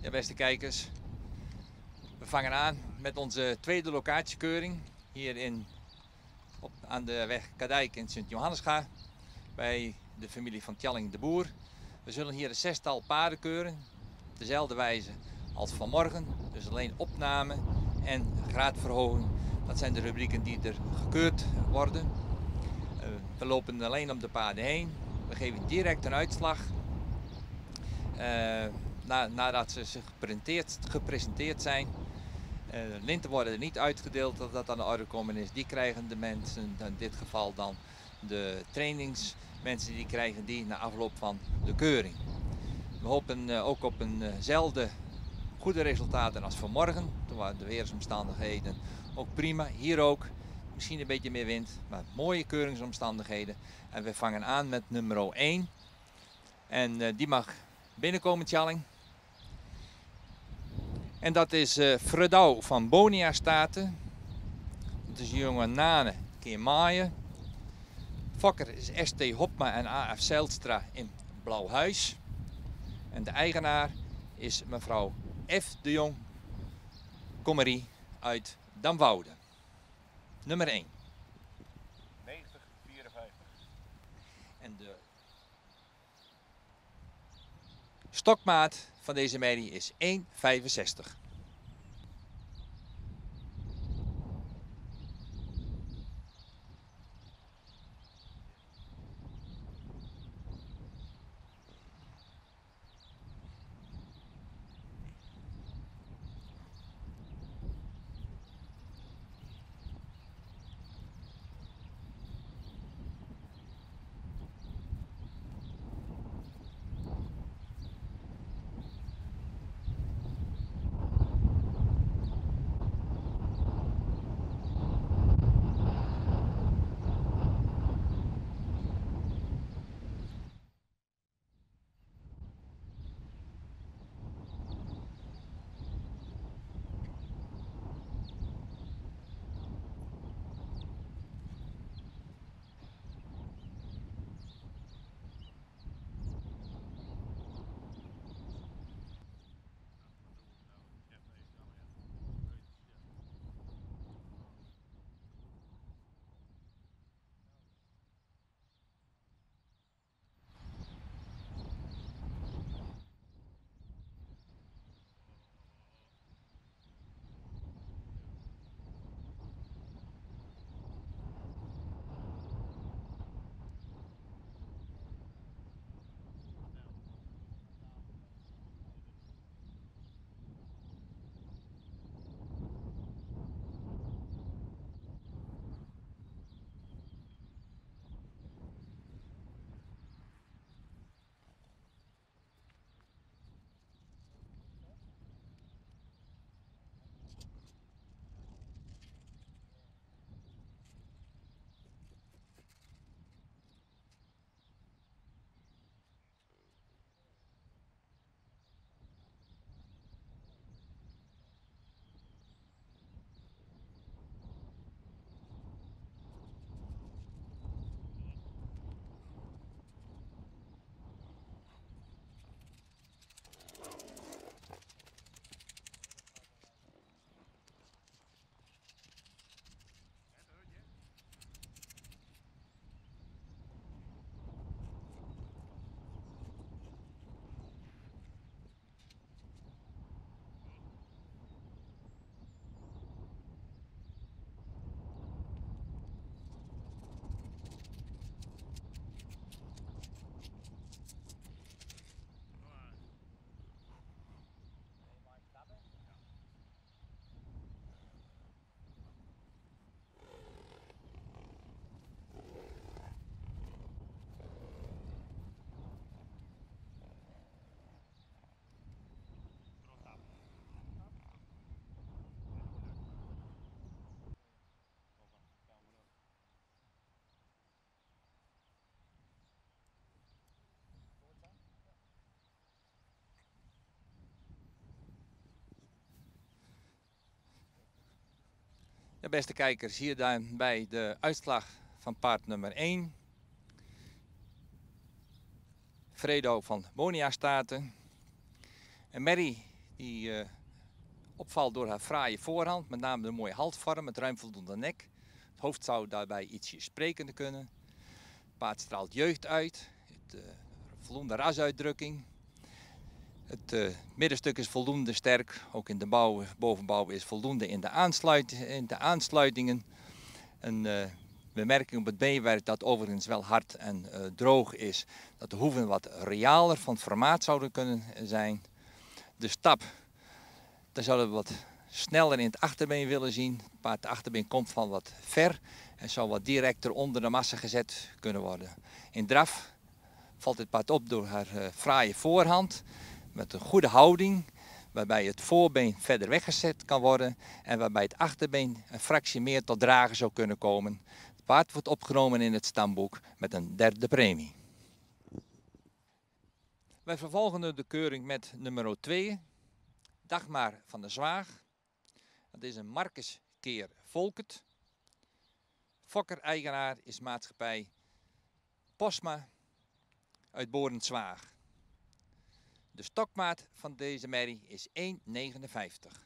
Ja, beste kijkers, we vangen aan met onze tweede locatiekeuring hier aan de weg Kadijk in Sint-Johannesga bij de familie van Tjalling de Boer. We zullen hier een zestal paarden keuren, op dezelfde wijze als vanmorgen, dus alleen opname en graadverhoging. Dat zijn de rubrieken die er gekeurd worden. We lopen alleen om de paarden heen, we geven direct een uitslag. Nadat ze gepresenteerd zijn. Linten worden er niet uitgedeeld dat dat aan de orde komen is. Die krijgen de mensen, in dit geval dan de trainingsmensen, die krijgen die na afloop van de keuring. We hopen ook op eenzelfde goede resultaten als vanmorgen. Toen waren de weersomstandigheden ook prima. Hier ook. Misschien een beetje meer wind, maar mooie keuringsomstandigheden. En we vangen aan met nummer 1. En die mag binnenkomen, Tjalling. En dat is Fredouw van Bonia Staten. Dat is jonge Nane keer Maaien. Fokker is ST Hopma en AF Zijlstra in Blauwhuis. En de eigenaar is mevrouw F. de Jong Kommerie uit Damwoude. Nummer 1. 9054. En de stokmaat van deze merrie is 1,65. Ja, beste kijkers, hier dan bij de uitslag van paard nummer 1. Fredouw van Bonia Staten. Een merrie Die opvalt door haar fraaie voorhand, met name de mooie halsvorm met ruim voldoende nek. Het hoofd zou daarbij ietsje sprekender kunnen. Het paard straalt jeugd uit, voldoende rasuitdrukking. Het middenstuk is voldoende sterk, ook in de bovenbouw is voldoende in de aansluitingen. Een bemerking op het beenwerk dat overigens wel hard en droog is, dat de hoeven wat realer van formaat zouden kunnen zijn. De stap, daar zouden we wat sneller in het achterbeen willen zien. Het paard, de achterbeen komt van wat ver en zou wat directer onder de massa gezet kunnen worden. In draf valt het paard op door haar fraaie voorhand met een goede houding, waarbij het voorbeen verder weggezet kan worden en waarbij het achterbeen een fractie meer tot dragen zou kunnen komen. Het paard wordt opgenomen in het stamboek met een derde premie. Wij vervolgen de keuring met nummer 2, Dagmar van der Zwaag. Dat is een Marcus keer Volkert. Fokker-eigenaar is maatschappij Posma uit Borenzwaag. De stokmaat van deze merrie is 1,59.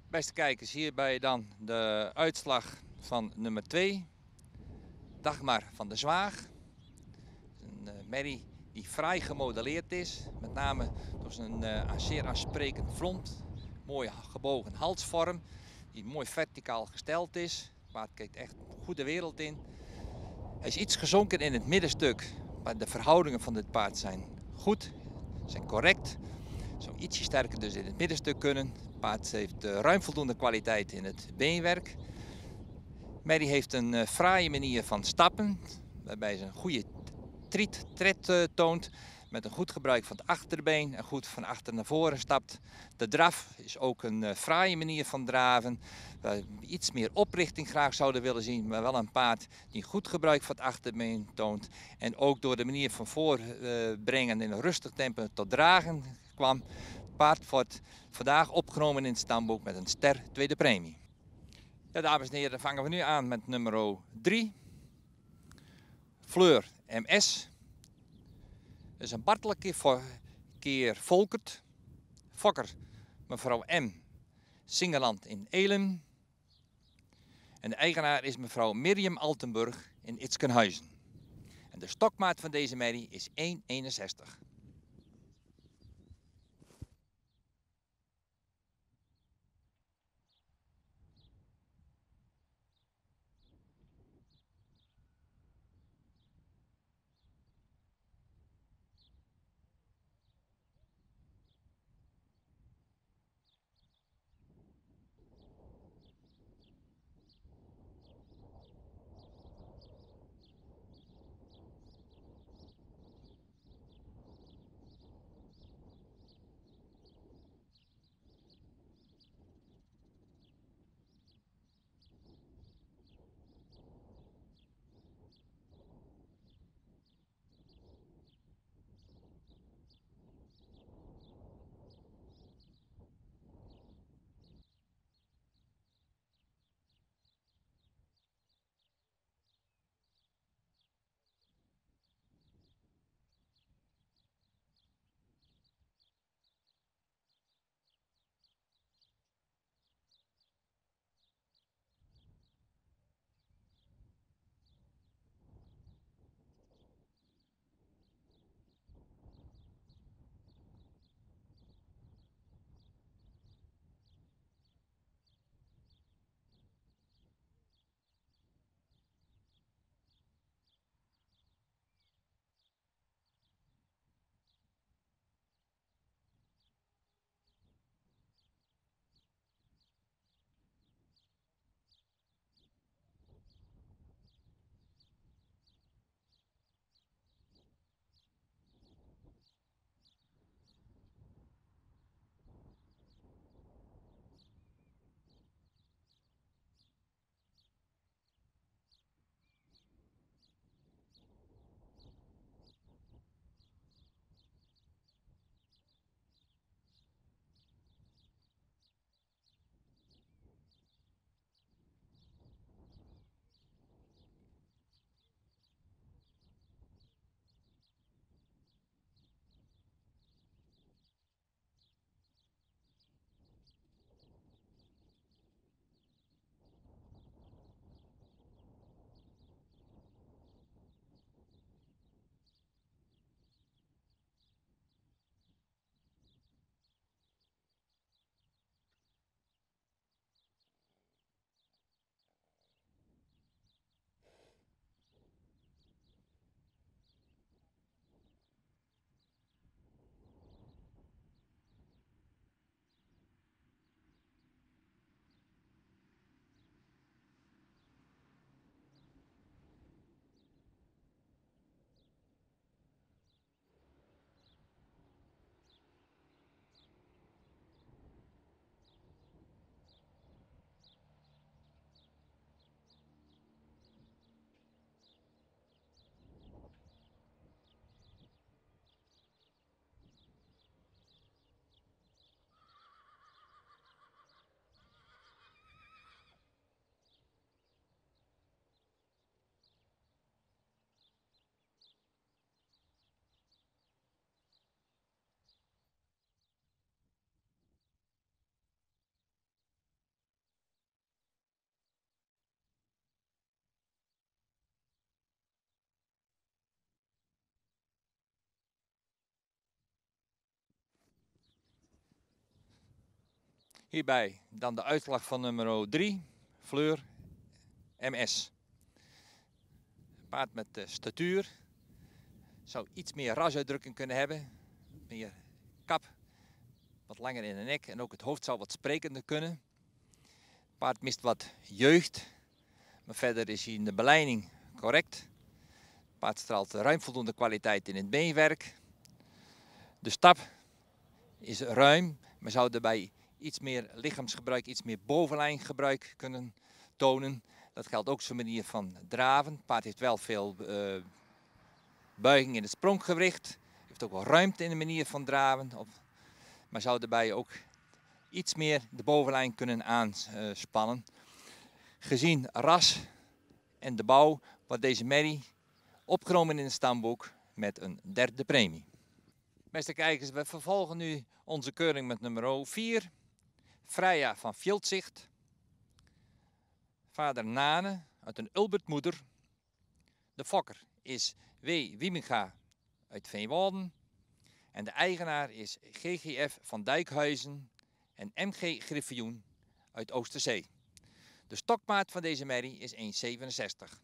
Beste kijkers, hierbij dan de uitslag van nummer 2. Dagmar van der Zwaag. Een merrie die fraai gemodelleerd is. Met name door zijn zeer aansprekend front. Mooi gebogen halsvorm. Die mooi verticaal gesteld is. Het paard kijkt echt goed de wereld in. Hij is iets gezonken in het middenstuk. Maar de verhoudingen van dit paard zijn goed. Zijn correct. Zou ietsje sterker dus in het middenstuk kunnen. Het paard heeft ruim voldoende kwaliteit in het beenwerk. Merrie heeft een fraaie manier van stappen, waarbij ze een goede tred toont met een goed gebruik van het achterbeen en goed van achter naar voren stapt. De draf is ook een fraaie manier van draven, waar we iets meer oprichting graag zouden willen zien, maar wel een paard die goed gebruik van het achterbeen toont en ook door de manier van voorbrengen in een rustig tempo tot dragen kwam. Het paard wordt vandaag opgenomen in het stamboek met een ster tweede premie. Ja, dames en heren, dan vangen we nu aan met nummer 3. Fleur MS. Dat is een Bartelijke keer Volkert. Fokker mevrouw M. Singeland in Elim. En de eigenaar is mevrouw Mirjam Altenburg in Itskenhuizen. En de stokmaat van deze merrie is 1,61. Hierbij dan de uitslag van nummer 3, Fleur MS. Paard met de statuur. Zou iets meer rasuitdrukking kunnen hebben. Meer kap, wat langer in de nek en ook het hoofd zou wat sprekender kunnen. Paard mist wat jeugd, maar verder is hij in de beleiding correct. Paard straalt ruim voldoende kwaliteit in het beenwerk. De stap is ruim, maar zou daarbij iets meer lichaamsgebruik, iets meer bovenlijngebruik kunnen tonen. Dat geldt ook zijn manier van draven. Het paard heeft wel veel buiging in het spronggewricht. Heeft ook wel ruimte in de manier van draven. Maar zou daarbij ook iets meer de bovenlijn kunnen aanspannen. Gezien ras en de bouw wordt deze merrie opgenomen in het stamboek met een 3e premie. Beste kijkers, we vervolgen nu onze keuring met nummer 4. Freya van Fjildzicht. Vader Nane uit een Ulbertmoeder. De fokker is W. Wieminga uit Veenwolden. En de eigenaar is GGF van Dijkhuizen en MG Griffioen uit Oosterzee. De stokmaat van deze merrie is 1,67.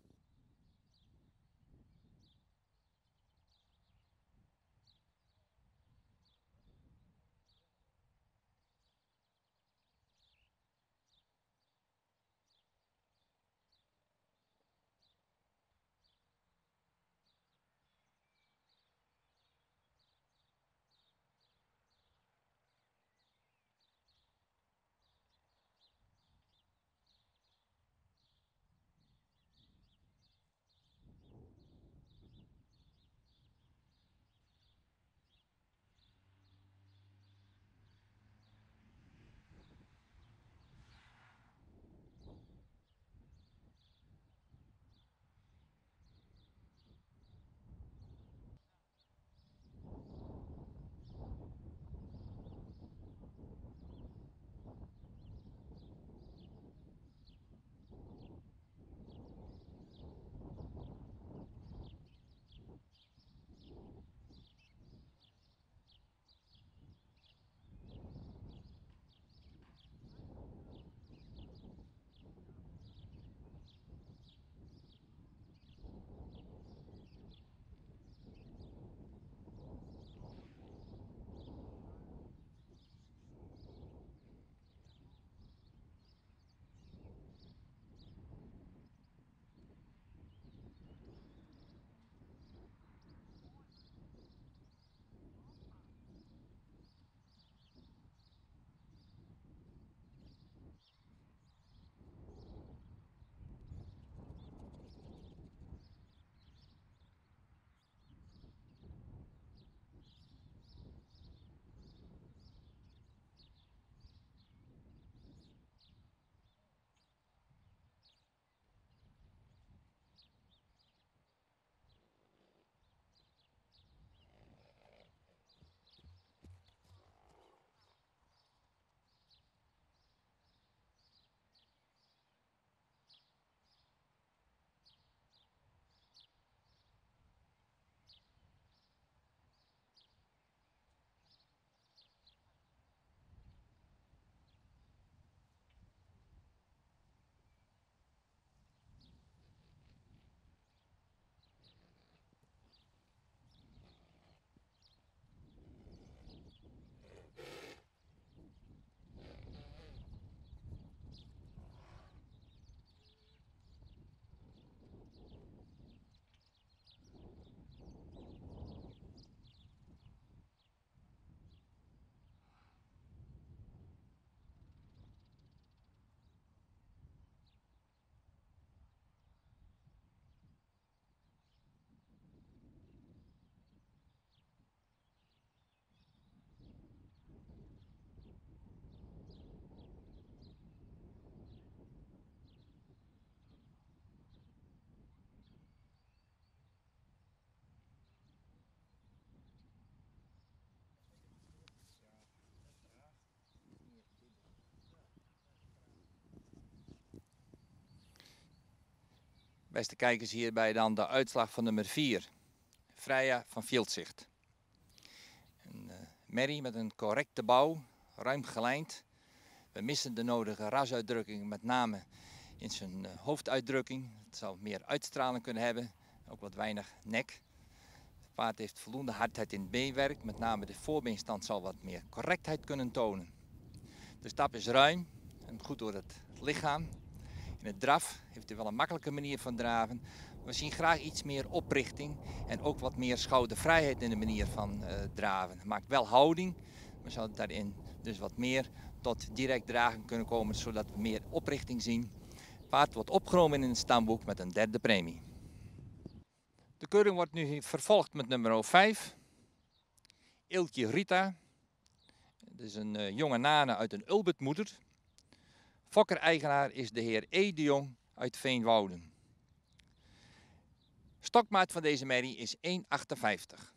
Beste kijkers, hierbij dan de uitslag van nummer 4. Freya van Fjildzicht. Een merrie met een correcte bouw, ruim gelijnd. We missen de nodige rasuitdrukking, met name in zijn hoofduitdrukking. Het zou meer uitstraling kunnen hebben, ook wat weinig nek. Het paard heeft voldoende hardheid in het beenwerk, met name de voorbeenstand zal wat meer correctheid kunnen tonen. De stap is ruim en goed door het lichaam. In het draf heeft hij wel een makkelijke manier van draven. We zien graag iets meer oprichting en ook wat meer schoudervrijheid in de manier van draven. Het maakt wel houding, maar zou daarin dus wat meer tot direct dragen kunnen komen, zodat we meer oprichting zien. Het paard wordt opgenomen in het stamboek met een derde premie. De keuring wordt nu vervolgd met nummer 5. Eeltje Rita. Het is een jonge nane uit een Ulbertmoeder. Fokker-eigenaar is de heer E. de Jong uit Veenwouden. Stokmaat van deze merrie is 1,58.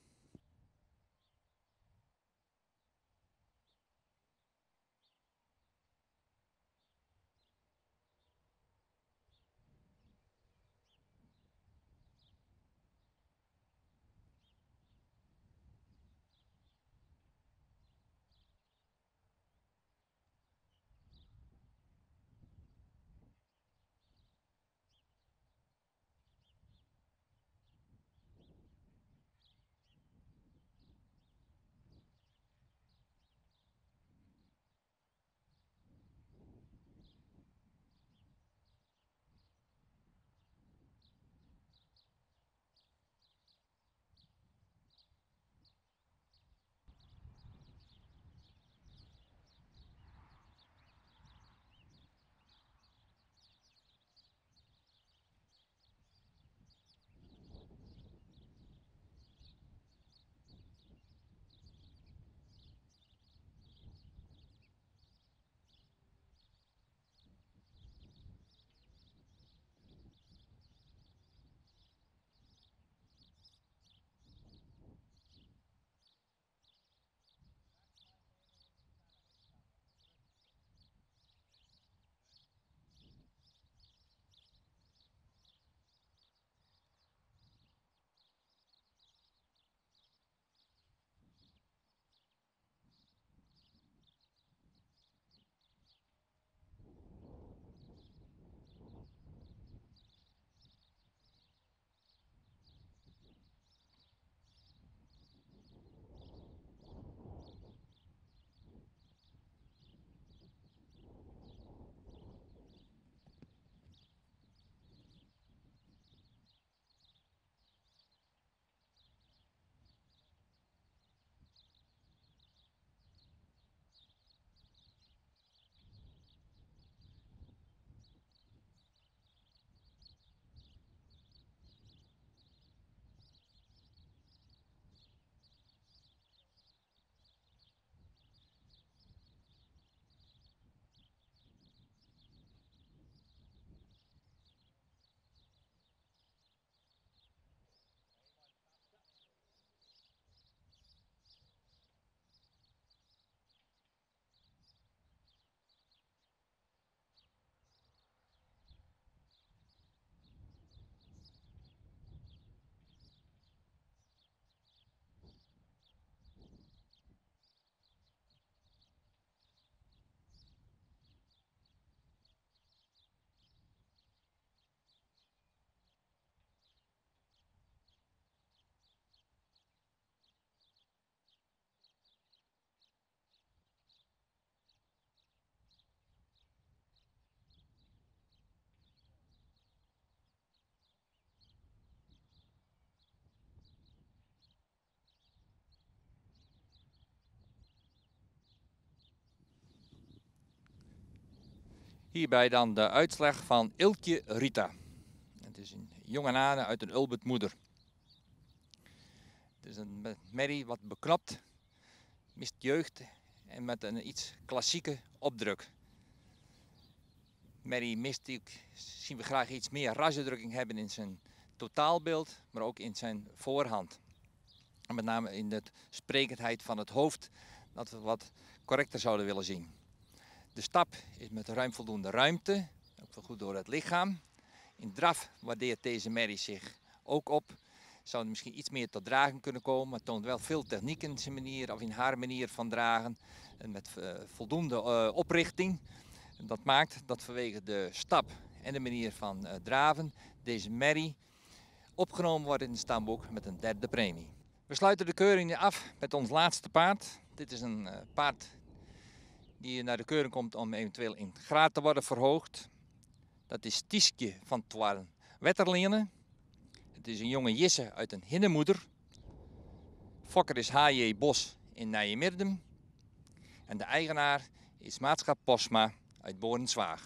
Hierbij dan de uitslag van Eeltje Rita. Het is een jonge nane uit een Ulbertmoeder. Het is een merrie wat beknopt, mist jeugd en met een iets klassieke opdruk. Merrie mist, zien we graag iets meer rasuitdrukking hebben in zijn totaalbeeld, maar ook in zijn voorhand. En met name in de sprekendheid van het hoofd, dat we wat correcter zouden willen zien. De stap is met ruim voldoende ruimte, ook wel goed door het lichaam. In draf waardeert deze merrie zich ook op. zou er misschien iets meer tot dragen kunnen komen, maar toont wel veel techniek in zijn manier of in haar manier van dragen. En met voldoende oprichting. En dat maakt dat vanwege de stap en de manier van draven deze merrie opgenomen wordt in het stamboek met een 3e premie. We sluiten de keuring af met ons laatste paard. Dit is een paard die naar de keuring komt om eventueel in graad te worden verhoogd. Dat is Tiesje van Twan Wetterlingen. Het is een jonge Jisse uit een hinnemoeder. Fokker is H.J. Bos in Nijmegen. En de eigenaar is Maatschap Posma uit Borenswaag.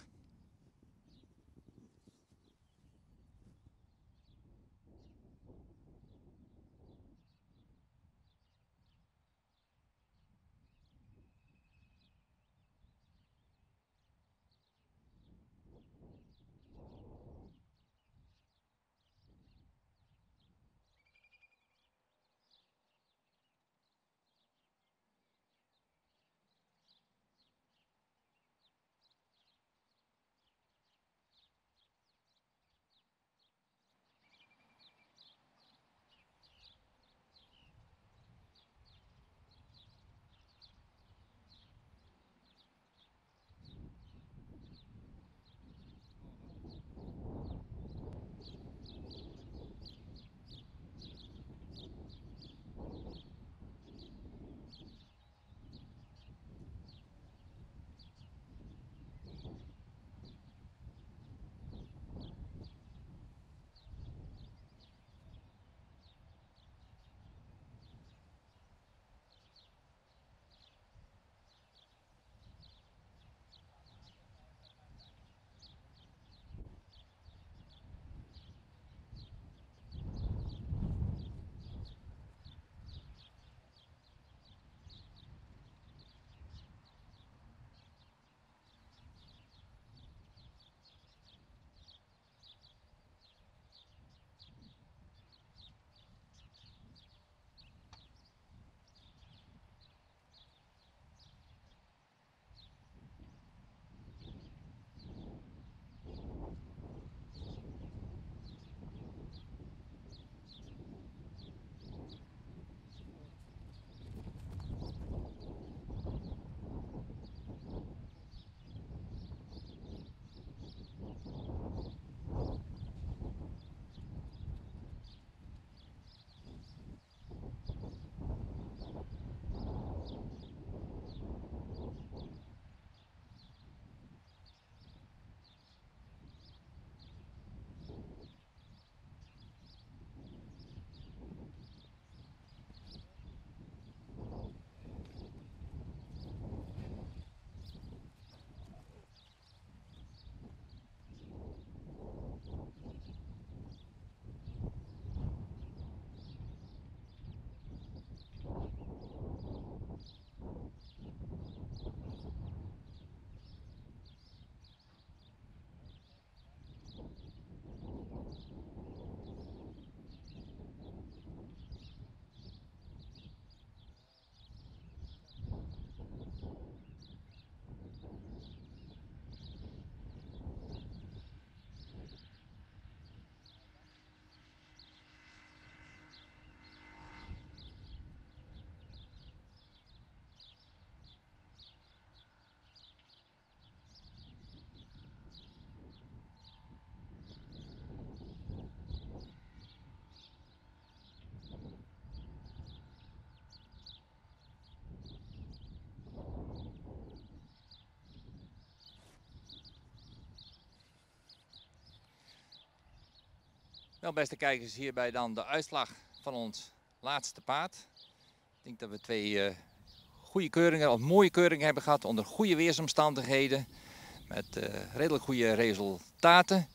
Wel, beste kijkers, hierbij dan de uitslag van ons laatste paard. Ik denk dat we 2 goede keuringen, of mooie keuringen hebben gehad onder goede weersomstandigheden. Met redelijk goede resultaten.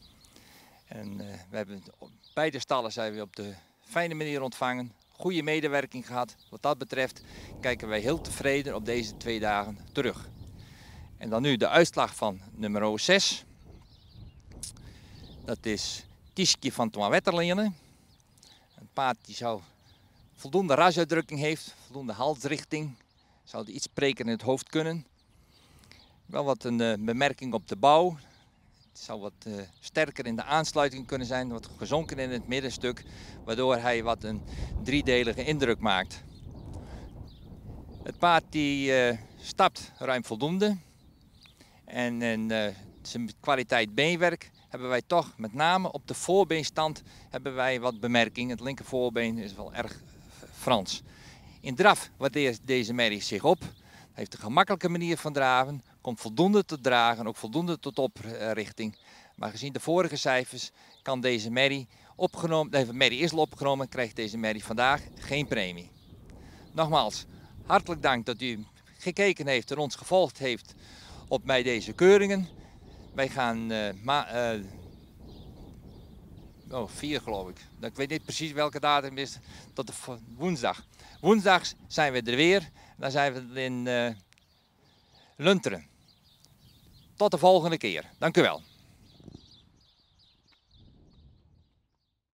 En we hebben op beide stallen zijn we op de fijne manier ontvangen. Goede medewerking gehad. Wat dat betreft kijken wij heel tevreden op deze 2 dagen terug. En dan nu de uitslag van nummer 6. Dat is Tiesje van Twan Wetterlingen. Een paard die voldoende rasuitdrukking heeft, voldoende halsrichting. Zou die iets spreken in het hoofd kunnen. Wel wat een bemerking op de bouw. Het zou wat sterker in de aansluiting kunnen zijn, wat gezonken in het middenstuk, waardoor hij wat een driedelige indruk maakt. Het paard die stapt ruim voldoende en zijn kwaliteit beenwerk hebben wij toch met name op de voorbeenstand hebben wij wat bemerking. Het linker voorbeen is wel erg Frans. In draf waardeert deze merrie zich op, heeft een gemakkelijke manier van draven, komt voldoende tot dragen, ook voldoende tot oprichting. Maar gezien de vorige cijfers kan deze merrie opgenomen, deze merrie is al opgenomen, krijgt deze merrie vandaag geen premie. Nogmaals, hartelijk dank dat u gekeken heeft en ons gevolgd heeft op bij deze keuringen. Wij gaan 4 geloof ik. Ik weet niet precies welke datum is. Tot de woensdag. Woensdag zijn we er weer. Dan zijn we in Lunteren. Tot de volgende keer. Dank u wel.